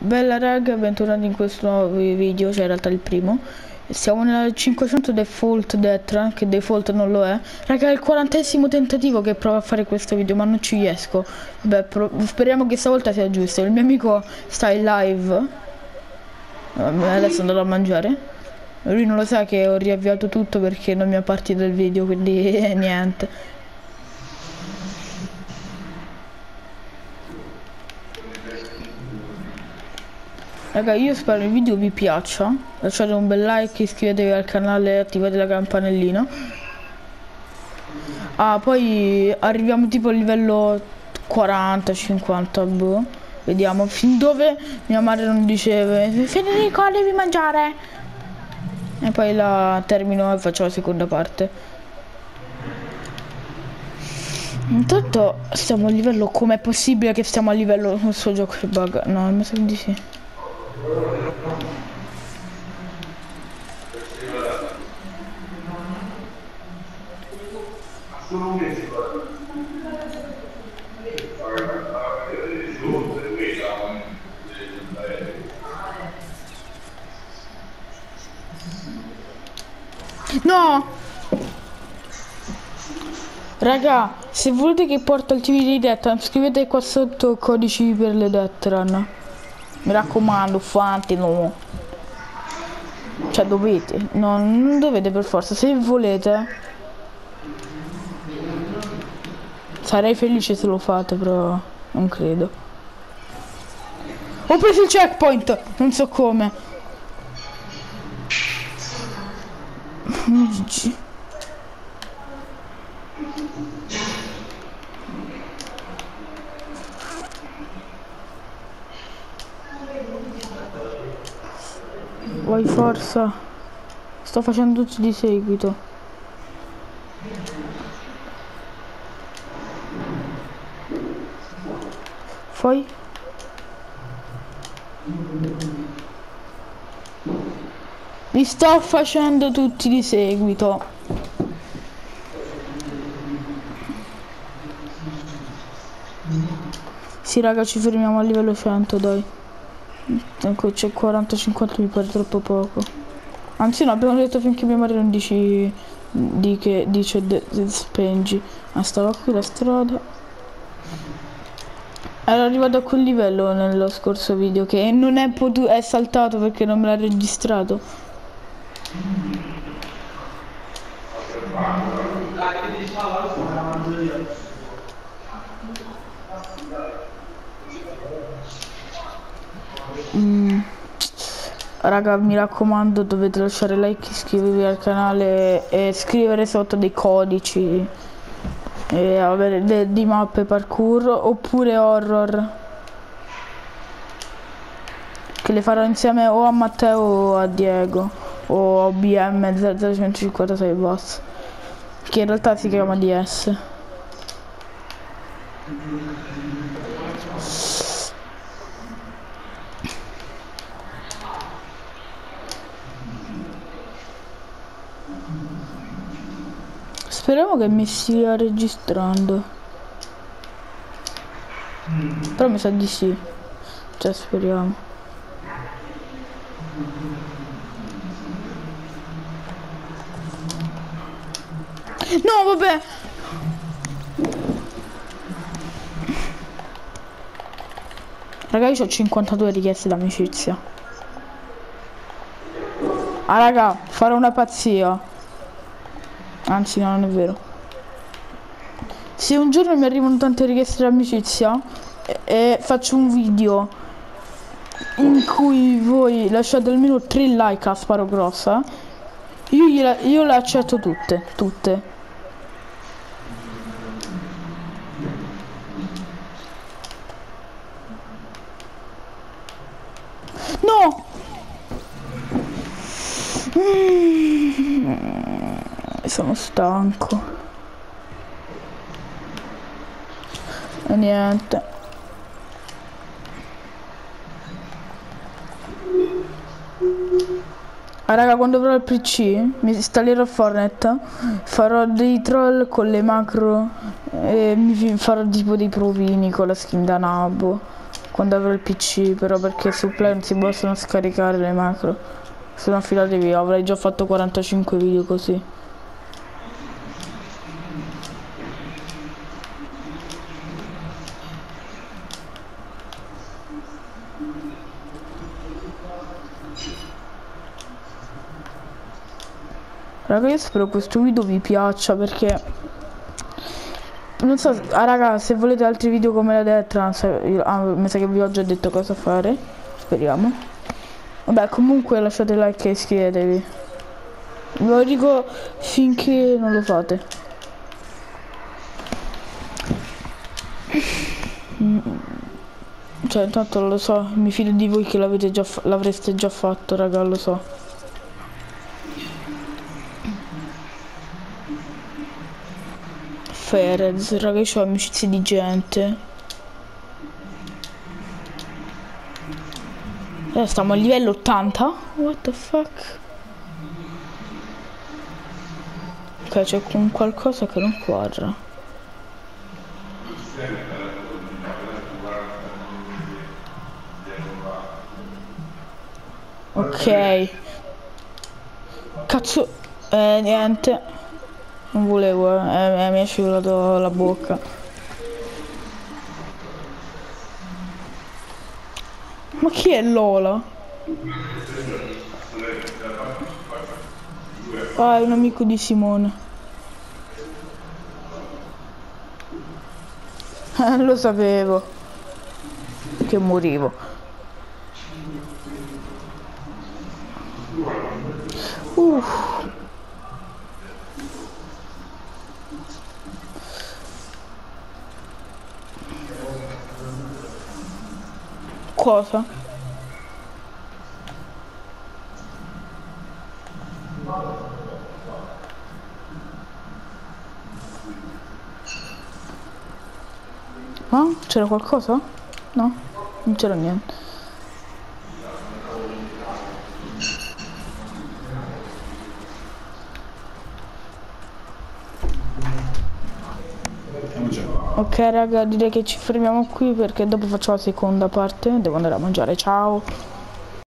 Bella raga, bentornati in questo nuovo video, cioè in realtà il primo. Siamo nel 500 default Death, che default non lo è. Raga, è il 40esimo tentativo che provo a fare questo video, ma non ci riesco. Vabbè, speriamo che stavolta sia giusto. Il mio amico sta in live. Adesso andrò a mangiare. Lui non lo sa che ho riavviato tutto perché non mi è partito il video, quindi niente. Raga, io spero il video vi piaccia, lasciate un bel like, iscrivetevi al canale e attivate la campanellina. Ah, poi arriviamo tipo al livello 40-50, boh. Vediamo fin dove mia madre non dice Federico devi mangiare. E poi la termino e faccio la seconda parte. Intanto stiamo a livello, com'è possibile che stiamo a livello con questo gioco che bug? No, mi sa di sì. No! Raga, se volete che porto il TV di Death, scrivete qua sotto codici per le Death Run. Mi raccomando, fatelo. Cioè dovete, no, non dovete per forza, se volete. Sarei felice se lo fate, però non credo. Ho preso il checkpoint, non so come. Vai forza. Sto facendo tutti di seguito. Poi li sto facendo tutti di seguito. Sì raga, ci fermiamo a livello 100, dai. Ecco, c'è 40-50, mi pare troppo poco. Anzi no, abbiamo detto finché mia madre non dice spengi. Ah, stava qui la strada. Ero arrivato a quel livello nello scorso video che non è potuto, è saltato perché non me l'ha registrato. Raga, mi raccomando, dovete lasciare like, iscrivervi al canale e scrivere sotto dei codici e avere di mappe parkour oppure horror, che le farò insieme o a Matteo o a Diego o a OBM 0056 boss, che in realtà si chiama DS. Speriamo che mi stia registrando. Però mi sa di sì. Cioè speriamo. No vabbè. Raga, io ho 52 richieste d'amicizia. Ah raga, farò una pazzia. Anzi no, non è vero. Se un giorno mi arrivano tante richieste di amicizia e faccio un video in cui voi lasciate almeno 3 like a Sparo Grossa, io le accetto tutte. No! Sono stanco. E niente. Ah raga, quando avrò il PC mi installerò Fortnite, farò dei troll con le macro e mi farò tipo dei provini con la skin da nabbo. quando avrò il PC, però perché su Play non si possono scaricare le macro. Se no fidatevi, avrei già fatto 45 video così. Raga, io spero questo video vi piaccia perché non so, raga, se volete altri video come la Death mi sa che vi ho già detto cosa fare. Speriamo. Vabbè, comunque lasciate like e iscrivetevi. Ve lo dico finché non lo fate. Cioè, intanto lo so, mi fido di voi che l'avreste già fatto, raga, lo so. Ferez, raga, io ho amicizie di gente. Stiamo a livello 80? What the fuck? Ok, c'è con qualcosa che non quadra. Ok. Cazzo. Niente. Non volevo, mi è asciugato la bocca. Ma chi è Lola? Ah, è un amico di Simone. Lo sapevo. Che morivo. Cosa? Ah? C'era qualcosa? No? Non c'era niente. Ok raga, direi che ci fermiamo qui perché dopo faccio la seconda parte. Devo andare a mangiare, ciao.